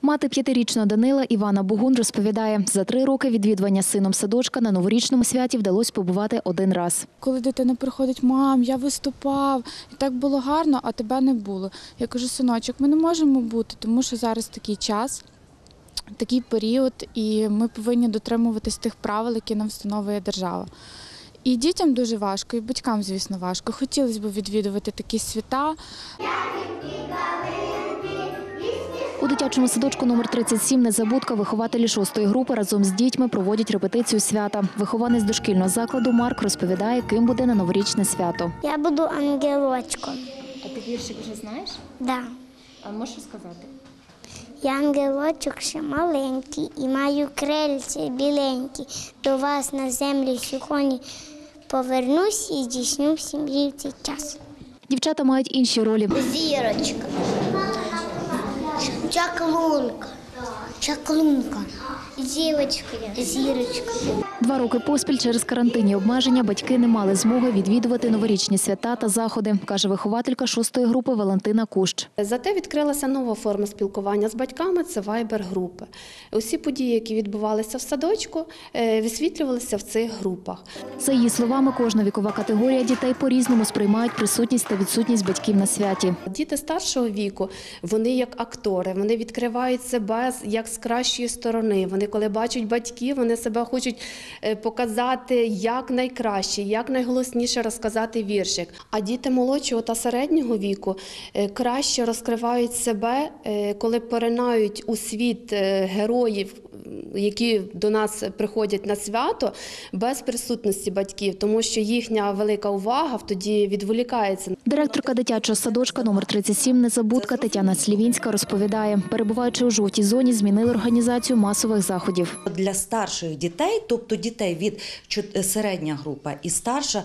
Мати 5-річного Данила Івана Бугун розповідає, за 3 роки відвідування сином садочка на новорічному святі вдалося побувати один раз. Коли дитина приходить: мам, я виступав, і так було гарно, а тебе не було. Я кажу: синочок, ми не можемо бути, тому що зараз такий час, такий період, і ми повинні дотримуватись тих правил, які нам встановлює держава. І дітям дуже важко, і батькам, звісно, важко. Хотілося б відвідувати такі свята. У дитячому садочку номер 37 «Незабудка» вихователі 6-ї групи разом з дітьми проводять репетицію свята. Вихованець дошкільного закладу Марк розповідає, ким буде на новорічне свято. Я буду ангелочком. А ти віршик вже знаєш? Да. А можеш сказати? Я ангелочок ще маленький і маю крильці біленькі. До вас на землі сьогодні повернусь і здійсню всі мрії в цей час. Дівчата мають інші ролі. Зірочка, чаклунка, зірочка. 2 роки поспіль через карантинні обмеження батьки не мали змоги відвідувати новорічні свята та заходи, каже вихователька 6-ї групи Валентина Кущ. Зате відкрилася нова форма спілкування з батьками – це вайбер-групи. Усі події, які відбувалися в садочку, висвітлювалися в цих групах. За її словами, кожна вікова категорія дітей по-різному сприймають присутність та відсутність батьків на святі. Діти старшого віку, вони як актори, вони відкривають себе як з кращої сторони. Вони, коли бачать батьків, вони себе хочуть показати як найкраще, як найголосніше розказати віршик. А діти молодшого та середнього віку краще розкривають себе, коли поринають у світ героїв, які до нас приходять на свято, без присутності батьків, тому що їхня велика увага тоді відволікається. Директорка дитячого садочка номер 37 «Незабудка» Тетяна Слівінська розповідає, перебуваючи у жовтій зоні, змінили організацію масових заходів. Для старших дітей, тобто дітей від середня група і старша,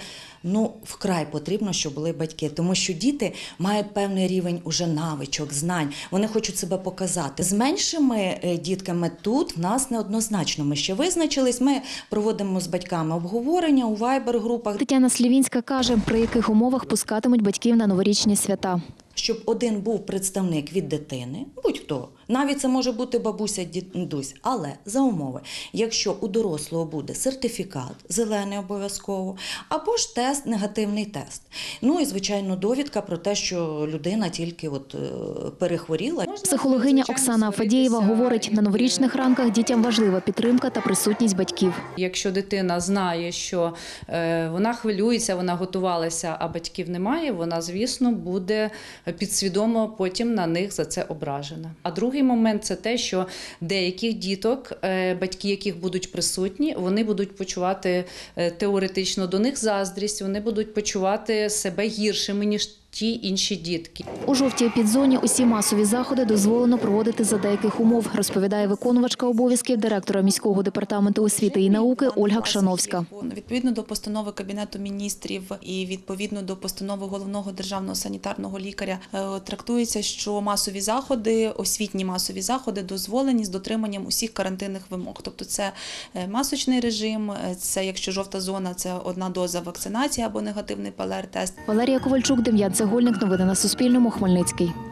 вкрай потрібно, щоб були батьки, тому що діти мають певний рівень уже навичок, знань, вони хочуть себе показати. З меншими дітками тут в нас неоднозначно. Ми ще визначились, ми проводимо з батьками обговорення у вайбер-групах. Тетяна Слівінська каже, при яких умовах пускатимуть батьків на новорічні свята. Щоб один був представник від дитини, будь-хто, навіть це може бути бабуся, дідусь, але за умови, якщо у дорослого буде сертифікат, зелений обов'язково, або ж тест, негативний тест. І, звичайно, довідка про те, що людина тільки перехворіла. Психологиня Оксана Фадєєва говорить, на новорічних ранках дітям важлива підтримка та присутність батьків. Якщо дитина знає, що вона хвилюється, вона готувалася, а батьків немає, вона, звісно, буде підсвідомо потім на них за це ображена. А другий момент – це те, що деяких діток, батьки яких будуть присутні, вони будуть почувати теоретично до них заздрість, вони будуть почувати себе гіршими, ніж ті інші дітки. У жовтій підзоні усі масові заходи дозволено проводити за деяких умов, розповідає виконувачка обов'язків директора міського департаменту освіти і науки Ольга Кшановська. Відповідно до постанови Кабінету міністрів і відповідно до постанови головного державного санітарного лікаря трактується, що масові заходи, освітні масові заходи дозволені з дотриманням усіх карантинних вимог. Тобто це масочний режим, це якщо жовта зона, це 1 доза вакцинації або негативний ПЛР-тест. Валерія Ковальчук, Дем'ян Цегольник. Новини на Суспільному. Хмельницький.